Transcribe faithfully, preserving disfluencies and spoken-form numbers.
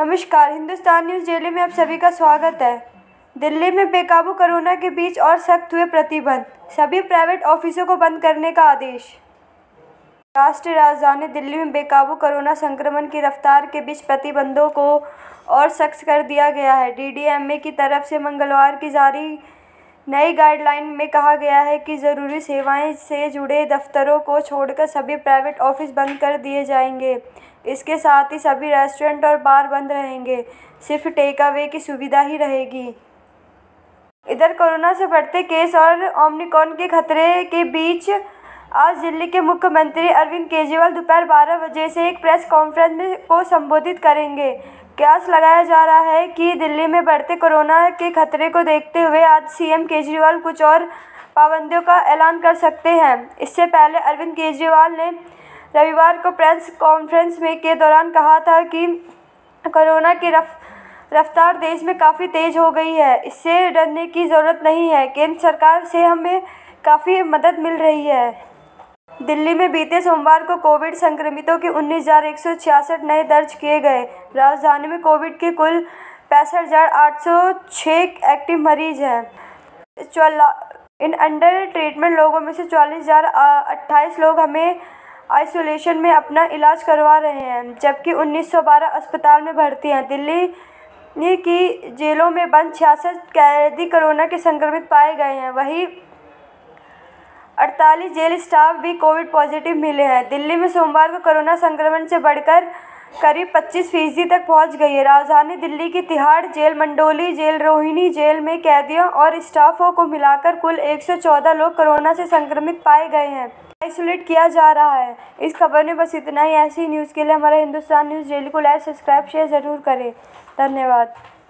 नमस्कार, Hindustan news daily में आप सभी का स्वागत है। दिल्ली में बेकाबू कोरोना के बीच और सख्त हुए प्रतिबंध, सभी प्राइवेट ऑफिसों को बंद करने का आदेश। राष्ट्रीय राजधानी दिल्ली में बेकाबू कोरोना संक्रमण की रफ्तार के बीच प्रतिबंधों को और सख्त कर दिया गया है। डी डी एम ए की तरफ से मंगलवार की जारी नई गाइडलाइन में कहा गया है कि ज़रूरी सेवाएं से जुड़े दफ्तरों को छोड़कर सभी प्राइवेट ऑफिस बंद कर दिए जाएंगे। इसके साथ ही सभी रेस्टोरेंट और बार बंद रहेंगे, सिर्फ टेक अवे की सुविधा ही रहेगी। इधर कोरोना से बढ़ते केस और ओमिक्रॉन के खतरे के बीच आज दिल्ली के मुख्यमंत्री अरविंद केजरीवाल दोपहर बारह बजे से एक प्रेस कॉन्फ्रेंस को संबोधित करेंगे। कयास लगाया जा रहा है कि दिल्ली में बढ़ते कोरोना के खतरे को देखते हुए आज सी एम केजरीवाल कुछ और पाबंदियों का ऐलान कर सकते हैं। इससे पहले अरविंद केजरीवाल ने रविवार को प्रेस कॉन्फ्रेंस में के दौरान कहा था कि कोरोना की रफ रफ्तार देश में काफ़ी तेज़ हो गई है, इससे डरने की ज़रूरत नहीं है। केंद्र सरकार से हमें काफ़ी मदद मिल रही है। दिल्ली में बीते सोमवार को कोविड संक्रमितों के उन्नीस हज़ार एक सौ छियासठ नए दर्ज किए गए। राजधानी में कोविड के कुल पैंसठ हज़ार आठ सौ छः एक्टिव मरीज हैं। इन अंडर ट्रीटमेंट लोगों में से चौवालीस हज़ार अट्ठाईस लोग हमें आइसोलेशन में अपना इलाज करवा रहे हैं, जबकि उन्नीस सौ बारह अस्पताल में भर्ती हैं। दिल्ली की जेलों में बंद छियासठ कैदी कोरोना के संक्रमित पाए गए हैं, वहीं अड़तालीस जेल स्टाफ भी कोविड पॉजिटिव मिले हैं। दिल्ली में सोमवार को कोरोना संक्रमण से बढ़कर करीब पच्चीस फीसदी तक पहुंच गई है। राजधानी दिल्ली की तिहाड़ जेल, मंडोली जेल, रोहिणी जेल में कैदियों और स्टाफों को मिलाकर कुल एक सौ चौदह लोग कोरोना से संक्रमित पाए गए हैं। आइसोलेट किया जा रहा है। इस खबर में बस इतना ही। ऐसी न्यूज़ के लिए हमारा हिंदुस्तान न्यूज़ डेली को लाइक, सब्सक्राइब, शेयर ज़रूर करें। धन्यवाद।